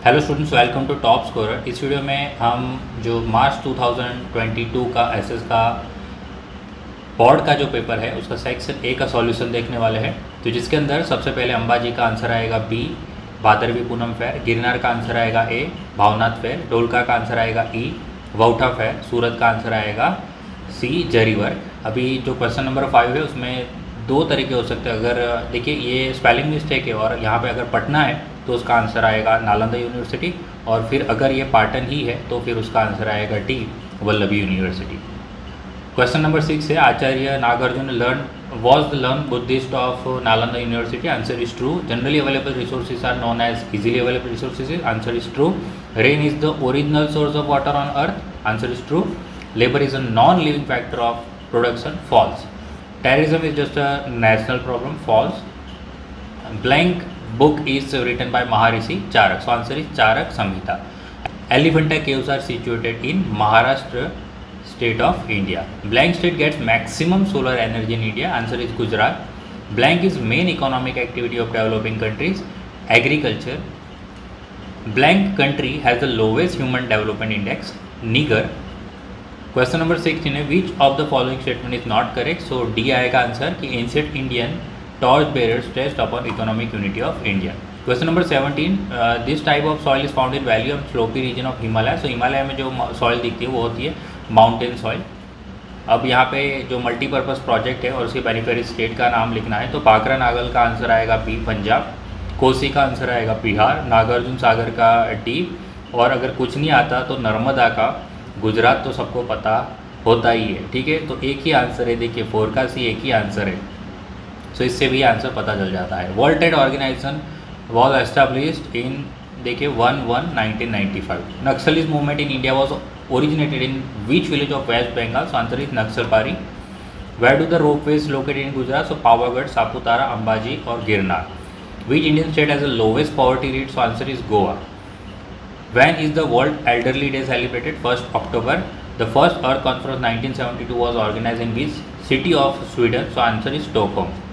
Hello students, welcome to top scorer. इस video में हम जो मार्च 2022 का एसएस का बोर्ड का जो पेपर है उसका सेक्शन ए का सॉल्यूशन देखने वाले हैं। तो जिसके अंदर सबसे पहले अंबाजी का आंसर आएगा बी, भादरवी पूनम फेयर। गिरनार का आंसर आएगा ए, भावनाथ फेयर। डोलका का आंसर आएगा ई, वौठा फेयर। सूरत का आंसर आएगा सी, जरीवर। अभी जो क्वेश्चन नंबर 5 है उसमें दो तरीके हो सकते हैं। अगर देखिए ये स्पेलिंग मिस्टेक है और यहाँ पे अगर पटना है तो उसका आंसर आएगा नालंदा यूनिवर्सिटी, और फिर अगर ये पाटन ही है तो फिर उसका आंसर आएगा D, Vallabhi university. Question number 6 है, आचार्य Nagarjuna was the learned Buddhist of Nalanda University. Answer is true. Generally available resources are known as easily available resources. Answer is true. Rain is the original source of water on earth. Answer is true. Labor is a non-living factor of production. False. Terrorism is just a national problem. False. Blank book is written by Maharishi Charak. So answer is Charak Samhita. Elephanta caves are situated in Maharashtra state of India. Blank state gets maximum solar energy in India. Answer is Gujarat. Blank is main economic activity of developing countries. Agriculture. Blank country has the lowest human development index. Niger. Question number 16 है, which of the following statement is not correct? So D आएगा answer कि ancient Indian torch bearers stressed upon economic unity of India. Question number 17, this type of soil is found in valley and slopy region of Himalaya. So Himalaya में जो soil दिखती है वो होती है mountain soil. अब यहाँ पे जो मल्टीपर्पज़ प्रोजेक्ट है और उसके बेनिफिशियरी स्टेट का नाम लिखना है। तो पाकरा नागल का आंसर आएगा बी, पंजाब। कोसी का आंसर आएगा बिहार। नागार्जुन सागर का डी, और अगर कुछ नहीं आता तो नर्मदा का गुजरात तो सबको पता होता ही है। ठीक है, तो एक ही आंसर है, देखिए 4 का सी एक ही आंसर है। सो इससे भी आंसर पता चल जाता है। World trade organisation was established in, देखिए 1/1/1995। Naxalist movement in India was originated in which village of West Bengal? So answer is Naxalpari. Where do the ropeways located in Gujarat? So Pavagadh, Saputara, Ambaji or Girnar. Which Indian state has the lowest poverty rate? So answer is Goa. When is the World Elderly Day celebrated? 1st October. The first Earth Conference 1972 was organized in which city of Sweden? So answer is Stockholm.